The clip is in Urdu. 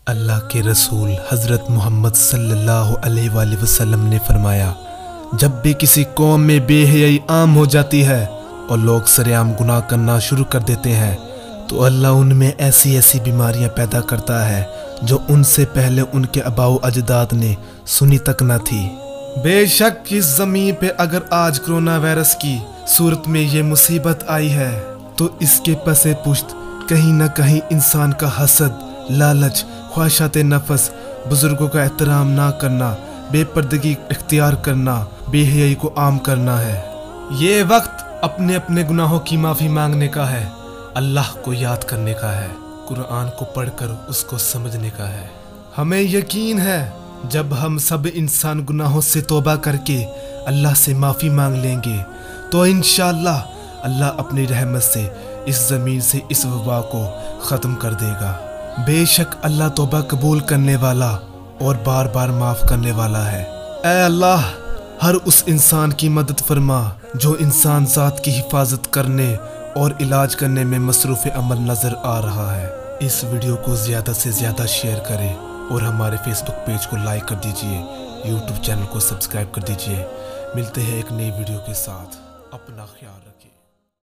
اللہ کے رسول حضرت محمد صلی اللہ علیہ وآلہ وسلم نے فرمایا، جب بھی کسی قوم میں بے حیائی عام ہو جاتی ہے اور لوگ سرعام گناہ کرنا شروع کر دیتے ہیں تو اللہ ان میں ایسی ایسی بیماریاں پیدا کرتا ہے جو ان سے پہلے ان کے آباء و اجداد نے سنی تک نہ تھی۔ بے شک اس زمین پہ اگر آج کرونا وائرس کی صورت میں یہ مصیبت آئی ہے تو اس کے پس پشت کہیں نہ کہیں انسان کا حسد، لالچ، خواہشات نفس، بزرگوں کا احترام نہ کرنا، بے پردگی اختیار کرنا، بے حیائی کو عام کرنا ہے۔ یہ وقت اپنے اپنے گناہوں کی معافی مانگنے کا ہے، اللہ کو یاد کرنے کا ہے، قرآن کو پڑھ کر اس کو سمجھنے کا ہے۔ ہمیں یقین ہے جب ہم سب انسان گناہوں سے توبہ کر کے اللہ سے معافی مانگ لیں گے تو انشاءاللہ اللہ اپنی رحمت سے اس زمین سے اس وبا کو ختم کر دے گا۔ بے شک اللہ توبہ قبول کرنے والا اور بار بار معاف کرنے والا ہے۔ اے اللہ، ہر اس انسان کی مدد فرما جو انسان ذات کی حفاظت کرنے اور علاج کرنے میں مصروف عمل نظر آ رہا ہے۔ اس ویڈیو کو زیادہ سے زیادہ شیئر کریں اور ہمارے فیس بک پیج کو لائک کر دیجئے، یوٹیوب چینل کو سبسکرائب کر دیجئے۔ ملتے ہیں ایک نئی ویڈیو کے ساتھ، اپنا خیال